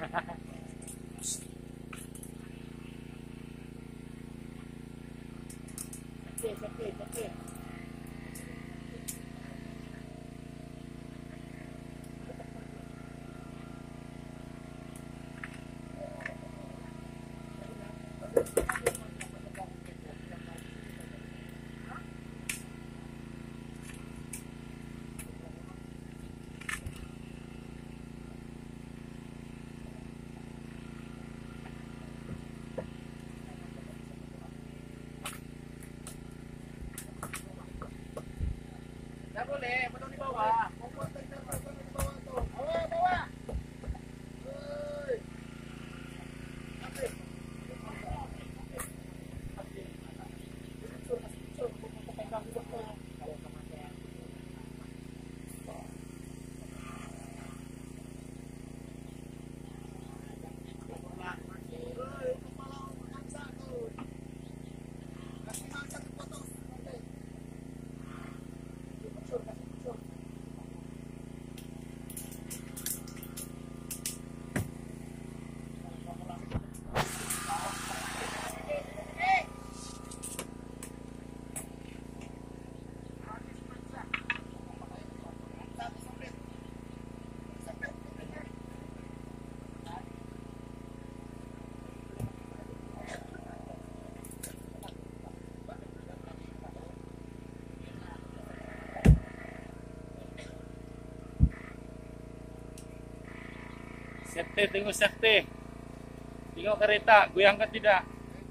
Boleh, potong di bawah. Potong di bawah tuh. Bawah. Safety, tengok safety. Tengok kereta, goyang ke tidak.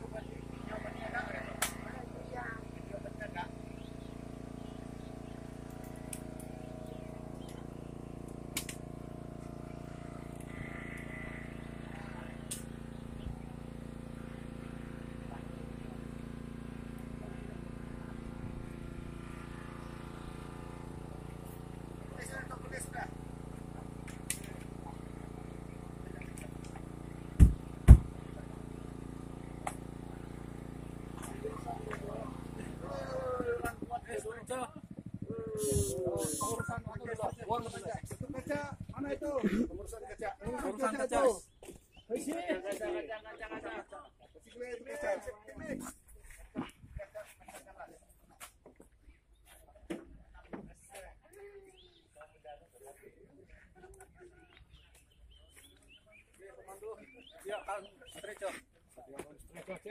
Mana itu? Urusan kaca. Urusan kaca. Ya kan, stretcher. Stretcher.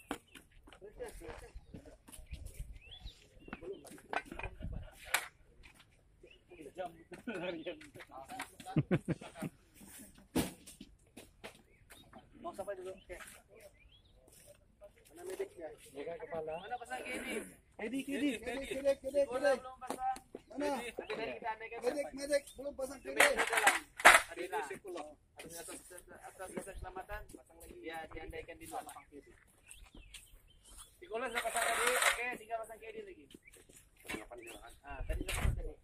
Mau sampai dulu. Oke. Mana mediknya? Jaga kepala. Mana pasang ini? Medik. Mana? Medik belum pasang kiri. Adina. Atas keselamatan pasang lagi. Ya, diandaikan di luar. Pikola sudah pasang tadi. Oke, tinggal pasang kiri lagi. Tadi sudah pasang tadi.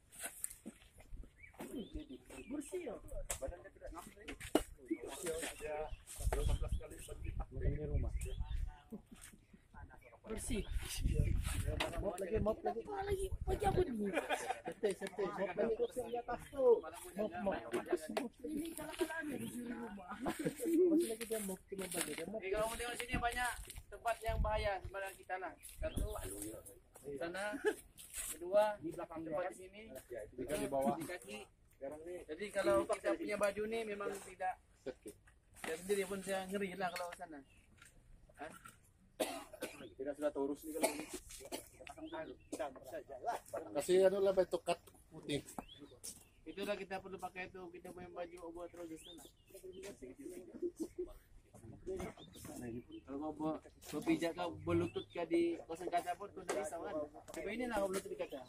Bersih ya. Badannya tidak ngambil ini. Dia 18 kali di rumah. Bersih. Mop lagi. Apa lagi? Pecabut nih. Sete. Mop lagi kursi di atas tuh. Mop. Ini kalah-kalahnya di rumah. Masih lagi dia mop cuma bagi dia mop. Kalau mau tengok sini banyak tempat yang bahaya sebenarnya kita lah. Satu sana, kedua di belakang tempat di sini, tiga di bawah di kaki. Jadi kalau kita punya baju nih memang tidak. Saya sendiri pun saya ngeri lah kalau sana. Kita sudah terus nih kalau ini. Kasih anu lah tokat putih. Itulah kita perlu pakai itu, kita punya baju overall di sana. Kalau mau berpijak kau berlutut kau di kosan kaca pun kau dari sawan. Coba ini lah berlutut di kaca.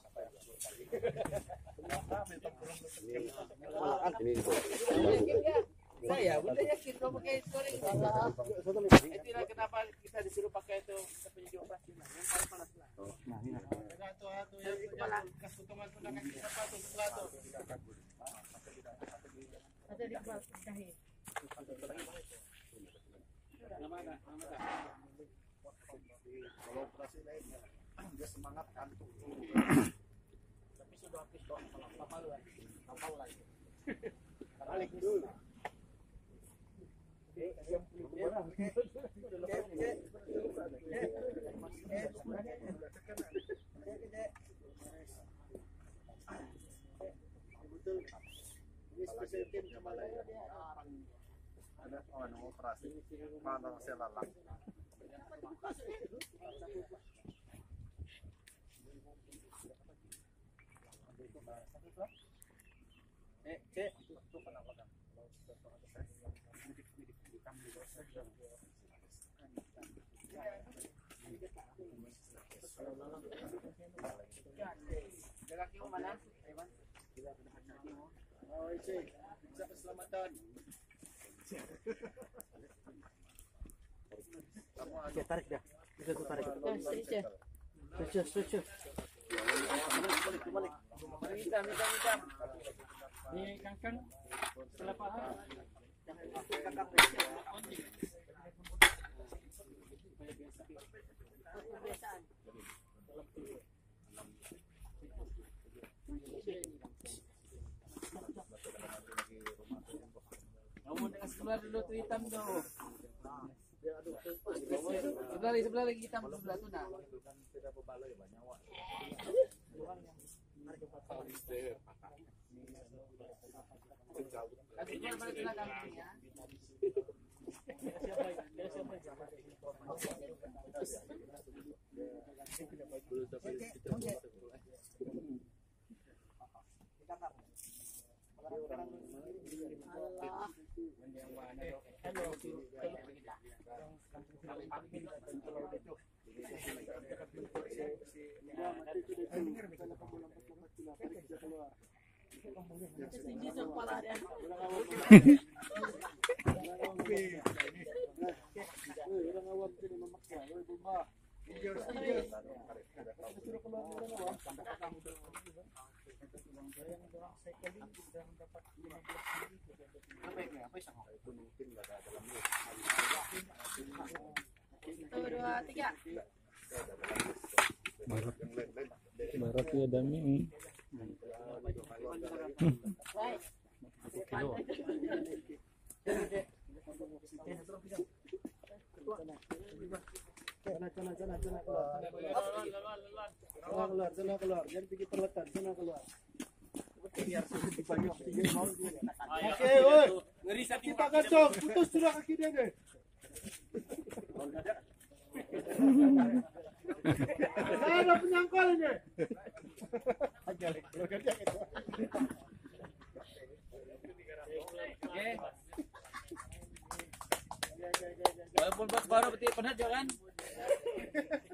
Saya bunda yakin kau pakai itu. Itulah kenapa kita disuruh pakai itu penyedot pasti lah. Yang paling panas lah. Itu yang kepala kas potongan kaki sepatu sebelah tu. Ada di bawah dahi. Nama. Kalau operasi lainnya dia semangat kantuk. Tapi sudah habis kok kapal lagi. Balik dulu. Ini spesial tim kemana ya? Ada operasi mana saya lalang. Oh, isi. Bisa keselamatan. Kamu aja tarik dah. Bisa tuh tarik. Suci. Balik. Hitam. Ini kangkang. Setelah paham. Kamu dengan sebelah dulu tuh hitam tuh. Sebelah lagi hitam sebelah tuh nah. Barat ya dami. Sana keluar. Jangan pikir terletak, sana keluar. Biar dipanggil oksigen mau dia. Oke, woi. Ngeri sakit Pak Gacong, putus sudah kaki dia deh. Saya ada penyangkal ini. Walaupun baru penat jangan.